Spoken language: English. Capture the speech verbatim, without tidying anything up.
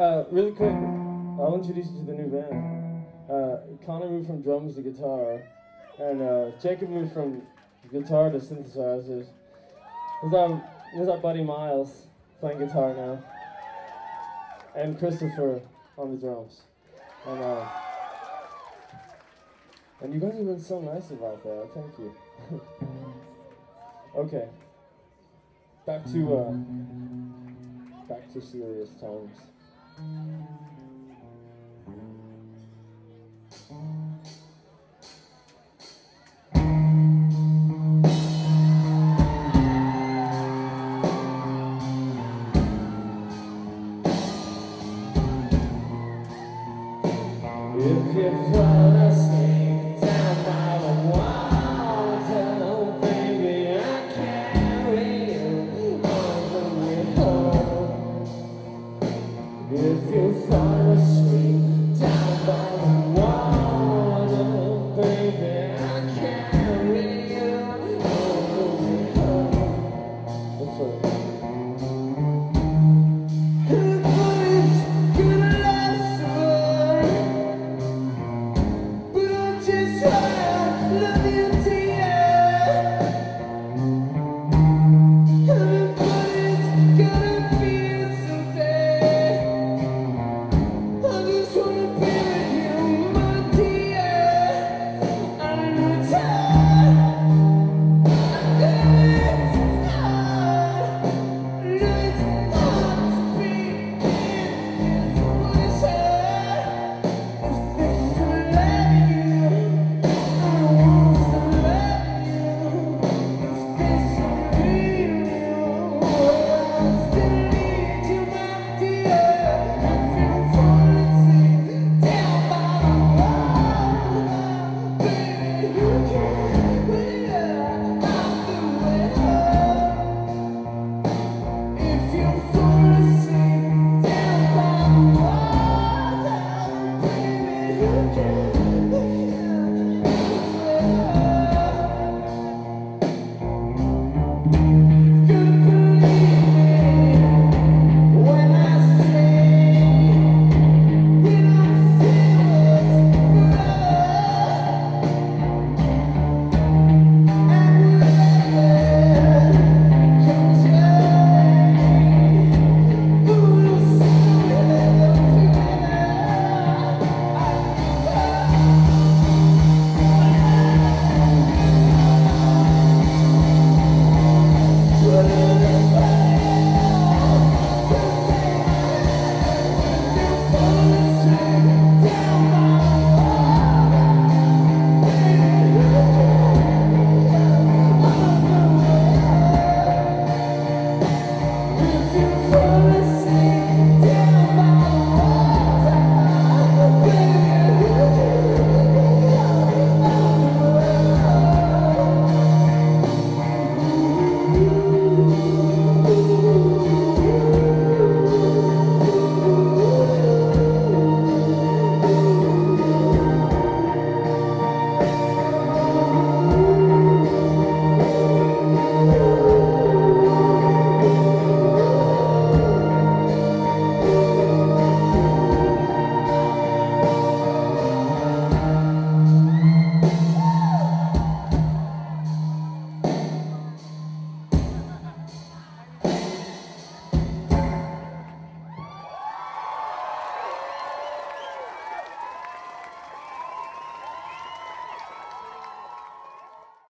uh, really quick, I'll introduce you to the new band. Uh, Connor moved from drums to guitar, and uh, Jacob moved from guitar to synthesizers. There's our, there's our buddy Miles playing guitar now, and Christopher on the drums. And uh, and you guys have been so nice about that. Thank you. Okay, back to uh, back to serious times. If you fall asleep down by the water, baby, I carry you all the way home. If you fall asleep down by the water, baby, I carry you all the way home. That's right. Just